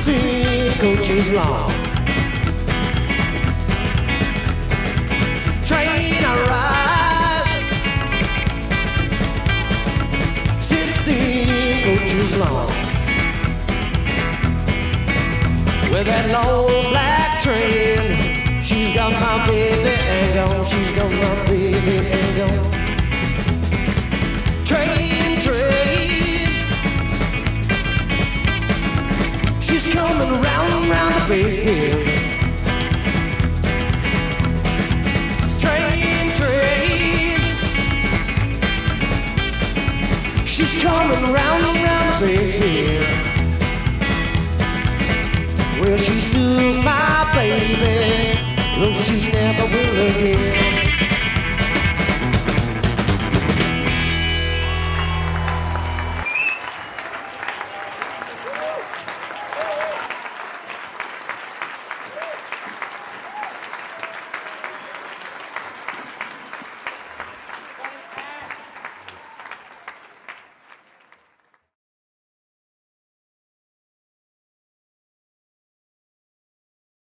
16 coaches long. Train arrived, 16 coaches long. With that long black train, she's got my baby and gone. She's got my baby and gone. Train, she's coming round and round the bend. Train, she's coming round and round the bend. Well, she took my baby, though she never will again.